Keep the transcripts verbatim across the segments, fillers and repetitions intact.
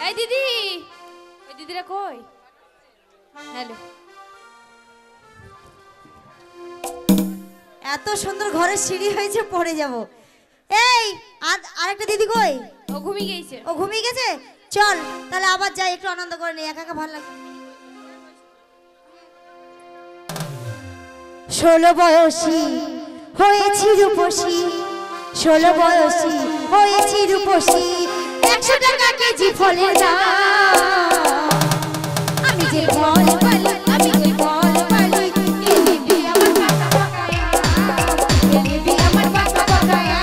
এই দিদি, এই দিদিরা কই? হ্যালো। এত সুন্দর ঘরের সিঁড়ি হয়েছে, পড়ে যাব। এই আরেকটা দিদি কই? ও ঘুমিয়ে গেছে। ও ঘুমিয়ে গেছে? চল তাহলে আবার যাই, একটু আনন্দ করে নেই, একা একা ভালো লাগে। ষোলো বয়সী হয়েছি রূপসী, ষোলো বয়সী হয়েছি রূপসী, একশো টাকা কেজি ফলের দাম। আমি যে ফল পালি, আমি যে ফল পালি, কে নিবি আমার পাকা পাকায়া, কে নিবি আমার পাকা পাকায়া।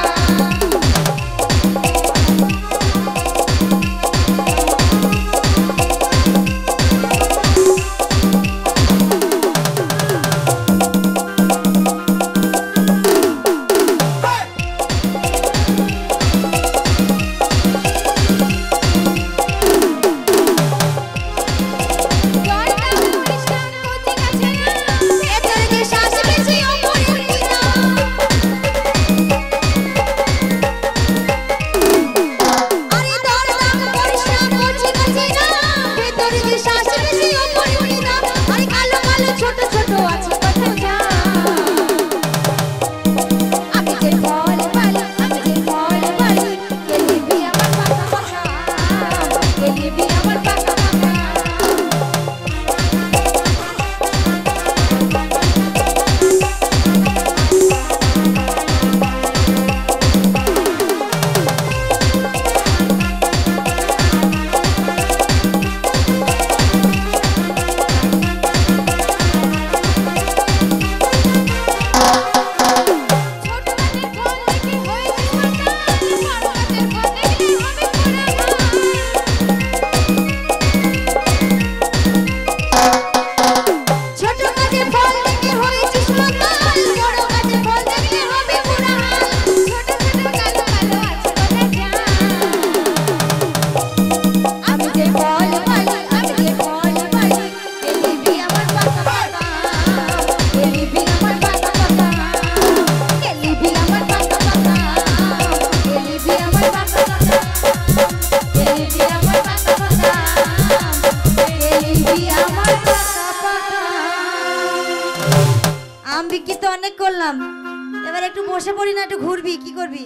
বিক্রি তো অনেক করলাম, এবার একটু বসে পড়ি না, একটু ঘুরবি, কি করবি?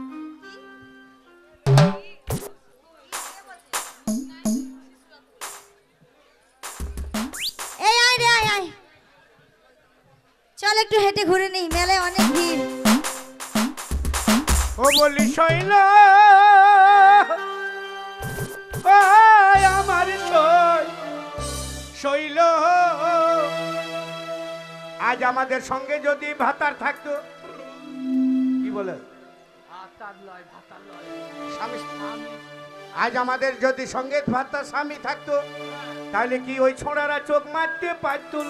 এই আয় রে আয় আয়, চল একটু হেঁটে ঘুরে নেই, মেলায় অনেক ভিড়। ও বলি শৈল আমার শৈল, আজ আমাদের সঙ্গে যদি ভাতার থাকতো, কি বলে আজ আমাদের যদি সঙ্গে ভাতার স্বামী থাকতো, তাহলে কি ওই ছোড়ারা চোখ মারতে পারতুল?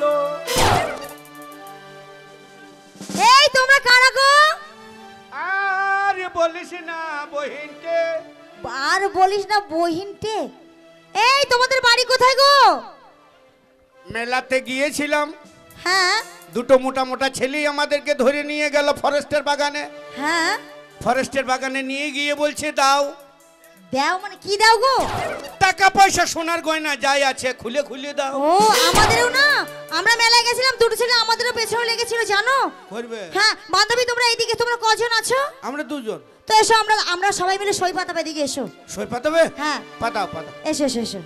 এই তোমরা কারা গো? আর বলিস না বহিনকে, আর বলিস না বহিনকে। এই তোমাদের বাড়ি কোথায় গো? মেলাতে গিয়েছিলাম, হ্যাঁ, দুটো মোটা মোটা ছেলেই আমাদেরকে ধরে নিয়ে গেল ফরেস্টের বাগানে। হ্যাঁ, ফরেস্টের বাগানে নিয়ে গিয়ে বলছে দাও। দাও মানে কি দাও গো? টাকা পয়সা সোনার গয়না যাই আছে খুলে খুলে দাও। ও আমাদেরও না, আমরা মেলায় গেছিলাম, দুটো ছেলে আমাদেরও পেছনে লেগেছিল জানো। করবে? হ্যাঁ বান্ধবী, তোমরা এইদিকে, তোমরা কজন আছো? আমরা দুজন। তো এসো, আমরা আমরা সবাই মিলে সই পাতাবে, এদিকে এসো। সই পাতাবে? হ্যাঁ পাতাও পাতাও। এসো এসো এসো।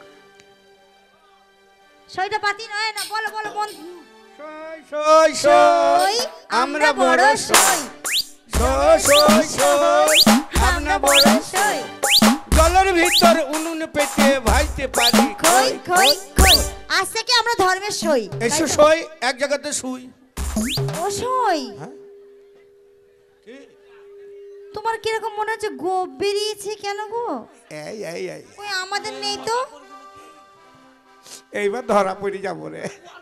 সইটা পাতি নয় না, বলো বলো মন। সই সই সই আমরা বড় সই, সই সই সই আমরা বড় সই, জলের ভিতর উনুন পেটে ভাইতে পারি খই খই খই। আজ থেকে আমরা ধর্মের সই। এসো সই, এক জায়গাতে শুই। ও সই, হ্যাঁ কি তোমার কিরকম মনে হচ্ছে গোপ বেরিয়েছে কেন গো? এই এই এই ওই আমাদের নেই তো। এইবার ধরা পড়ে যাবো রে।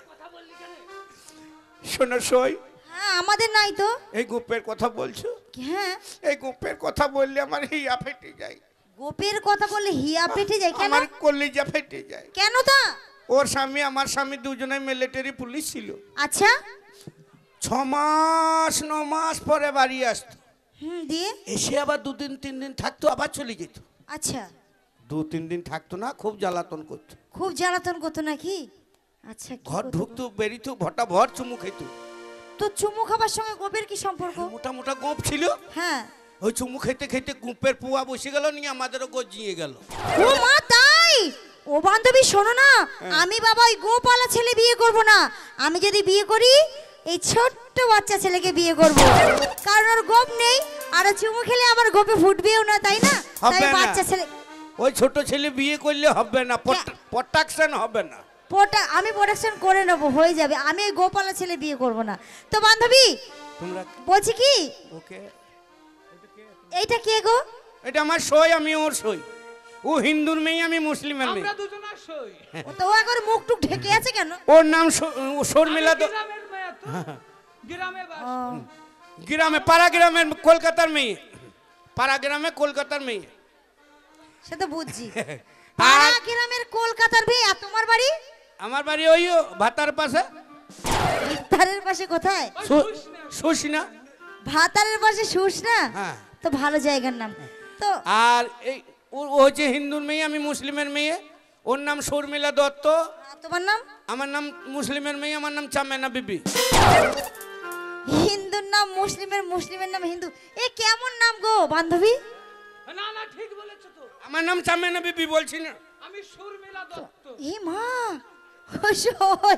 শোনো সই, হ্যাঁ আমাদের নাই তো। এই গোপের কথা বলছো? হ্যাঁ, এই গোপের কথা বললে আমার হিয়া ফেটে যায়। গোপের কথা বললে হিয়া ফেটে যায় কেন? আমার কলিজা ফেটে যায়। কেন তা? ওর স্বামী আমার স্বামী দুজনে মিলিটারি পুলিশ ছিল। আচ্ছা, ছ মাস ন মাস পরে বাড়ি আসতো, হুম দিয়ে এসে আবার দুদিন তিন দিন থাকতো, আবার চলে যেত। আচ্ছা, দু তিন দিন থাকতো না, খুব জ্বালাতন করতো। খুব জ্বালাতন করতো নাকি? আচ্ছা, কি ঘর করতো? ঢুকতো, বেরিতো, ভটা ভর চুমু খেত। তো চুমু খাবার সঙ্গে গোপের কি সম্পর্ক? মোটা মোটা গোপ ছিল, হ্যাঁ। ওই চুমু খেতে খেতে গুপের পুয়া বসে গেল, নিয়ে আমাদেরও গজিয়ে গেল। ও মা, তাই? ও বান্ধবী শোনো না, আমি বাবা ওই গোপালা ছেলে বিয়ে করব না। আমি যদি বিয়ে করি এই ছোট্ট বাচ্চা ছেলেকে বিয়ে করব, কারণ ওর গোপ নেই, আর ও চুমু খেলে আমার গোপে ফুটবেও না, তাই না? তাই হবে না। বাচ্চা ছেলে, ওই ছোট ছেলে বিয়ে করলে হবে না, প্রোটেকশন হবে না। পোটা আমি প্রোটেকশন করে নেব, হয়ে যাবে। আমি এই গোপালা ছেলে বিয়ে করব না। তো বান্ধবী তোমরা বলছি কি, ওকে, এইটা কে গো? এটা আমার সই, আমি ওর সই। ও হিন্দুর মেয়ে, আমি মুসলিমের মেয়ে। আমরা দুজনের সই। ও তো একবার মুখ টুক ঢেকে আছে কেন? ওর নাম শর্মিলা। তো গ্রামের মেয়ে তো, গ্রামে বাস। ও, গ্রামে, পাড়া গ্রামের, কলকাতার মেয়ে, পাড়া গ্রামে কলকাতার মেয়ে। সে তো বুঝছি। পাড়া গ্রামের কলকাতার মেয়ে। আর তোমার বাড়ি? আমার বাড়ি ওই ভাতার পাশে। ভাতারের পাশে কোথায়? সুসনা। ভাতারের পাশে সুসনা? হ্যাঁ। তো ভালো জায়গার নাম তো। আর এই ও ও হচ্ছে হিন্দুর মেয়ে, আমি মুসলিমের মেয়ে। ওর নাম শর্মিলা দত্ত। আর তোমার নাম? আমার নাম মুসলিমের মেয়ে, আমার নাম চামেনা বিবি। হিন্দুর নাম মুসলিমের, মুসলিমের নাম হিন্দু, এ কেমন নাম গো বান্ধবী? না না, ঠিক বলেছো তো। আমার নাম চামেনা বিবি, বলছি না? আমি শর্মিলা দত্ত। এ মা, ও সই।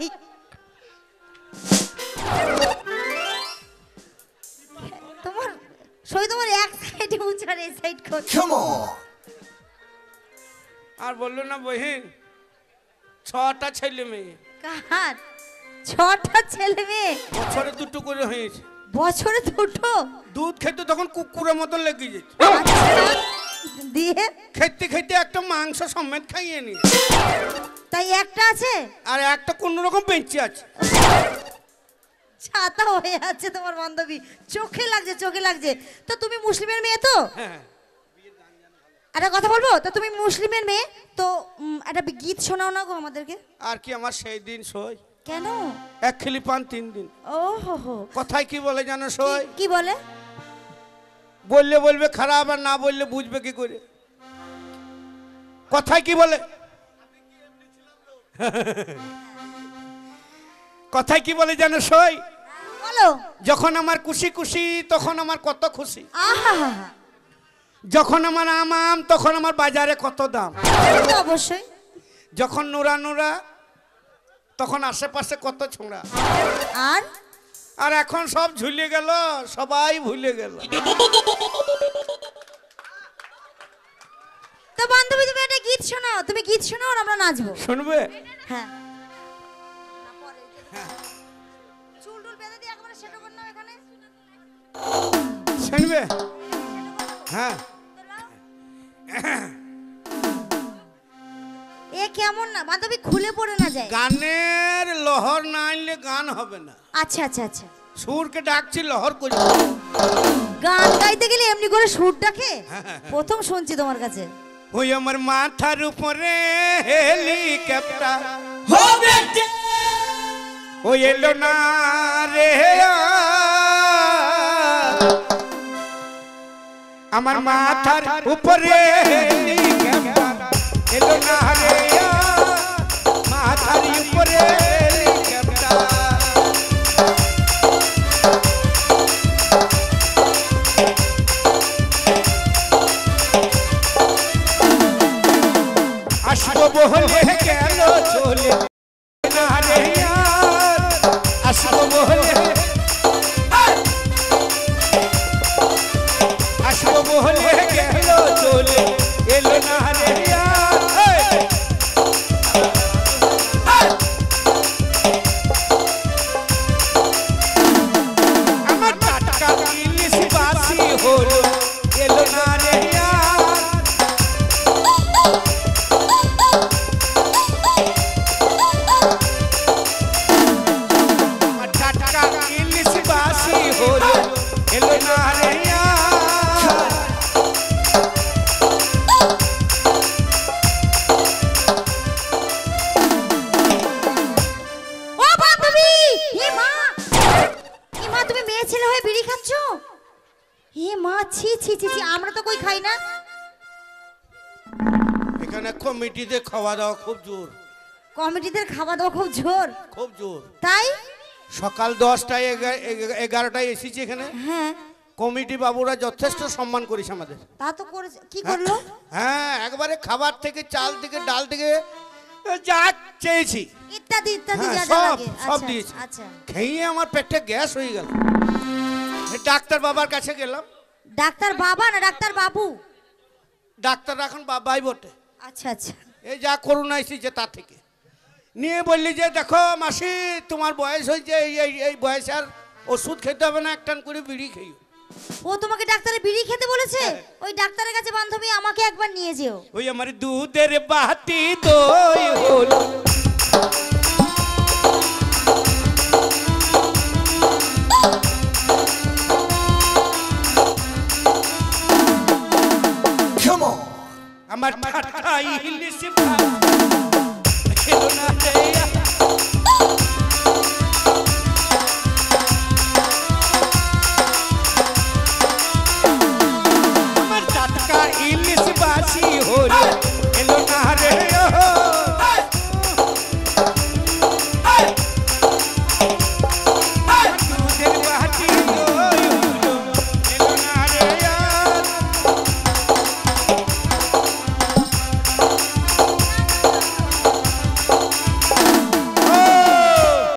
তোমার সই তোমার এক সাইডে উঁচু আর এই সাইড কর। আর বললো না বহিন, ছটা ছেলে মেয়ে। কার? ছটা ছেলে মেয়ে? বছরে দুটো করে হয়েছে। বছরে দুটো? দুধ খেতে তখন কুকুরের মতন লেগে যেত। আচ্ছা, দিয়ে খেতে খেতে একটা মাংস সমেত খাইয়ে নি। তাই একটা আছে আর একটা কোন রকম বেঁচে আছে। ছাতা হয়ে আছে তোমার বান্ধবী, চোখে লাগছে, চোখে লাগছে। তো তুমি মুসলিমের মেয়ে তো? হ্যাঁ। একটা কথা বলবো তো, তুমি মুসলিমের মেয়ে তো, উম, একটা গীত শোনাও না গো আমাদেরকে। আর কি আমার সেই দিন সই, কেন? এক খিলি পান তিন দিন। ও হো হো, কথায় কি বলে জানো সই? কি- কি বলে? বললে বলবে খারাপ, আর না বললে বুঝবে কি করে। কথায় কি বলে? কথায় কি বলে জানো সই? বলো। যখন আমার খুশি খুশি তখন আমার কত খুশি, আহা, যখন আমার আম আম তখন আমার বাজারে কত দাম, তো অবশ্যই। যখন নোরা নোরা তখন আশেপাশে কত ছোঁড়া, আর আর এখন সব ঝুলে গেল, সবাই ভুলে গেল। তো বান্ধবী তুমি একটা গীত শোনাও, তুমি গীত শোনাও আর আমরা নাচবো। শুনবে? হ্যাঁ। চুল টুল বেঁধে দিয়ে একবারে সেটা কর নাও এখানে। শুনবে? হ্যাঁ। এ কেমন না বান্ধবী, খুলে পড়ে না যায়। গানের লহর না আনলে গান হবে না। আচ্ছা আচ্ছা আচ্ছা। সুরকে ডাকছি, লহর করি। গান গাইতে গেলে এমনি করে সুর ডাকে? প্রথম শুনছি তোমার কাছে। ওই আমার মাথার উপরে হেলিকপ্টার ওই এলো না রে, আমার মাথার উপরে হেলিকপ্টার এলো না রে, মাথার উপরে হেলিকপ্টার। আসবো বলে গেল চলে না রে यार, আসবো বলে আসবো বলে গেল চলে এলো না রে यार। আমার টাটকা ইলিশ বাসি হলো এলো না রে यार। টাটকা ইলিশ বাসি হলো এলো না রে यार। কমিটিতে খাওয়া দাওয়া খুব জোর, কমিটিদের খাওয়া দাওয়া খুব জোর, খুব জোর। তাই সকাল দশটায় এগা- এগা- এগারোটায় এসেছি এখানে। হ্যাঁ কমিটি বাবুরা যথেষ্ট সম্মান করিস আমাদের। তা তো করেছে, কি করলো? হ্যাঁ, একবারে খাবার থেকে, চাল থেকে, ডাল থেকে যা চেয়েছি ইত্যাদি ইত্যাদি হ্যাঁ, যা যা সব লাগে। সব আচ্ছা, দিয়েছি। আচ্ছা খেয়ে আমার পেটে গ্যাস হয়ে গেল। এই ডাক্তার বাবার কাছে গেলাম। ডাক্তার বাবা না ডাক্তার বাবু? ডাক্তার এখন বাবাই বটে। আচ্ছা আচ্ছা এই যা করোনা এসেছে তা থেকে নিয়ে বললি যে দেখো মাসি, তোমার বয়স হয়েছে, এই এই এই বয়সে আর ওষুধ খেতে হবে না, একটান করে বিড়ি খেয়ে। ও তোমাকে ডাক্তারের বিড়ি খেতে বলেছে? ওই ডাক্তারের কাছে বান্ধবী আমাকে একবার নিয়ে যেও। ওই আমার দুধের বাটি দই হলো। আমার ঠাট্টা ইলিশ ভাত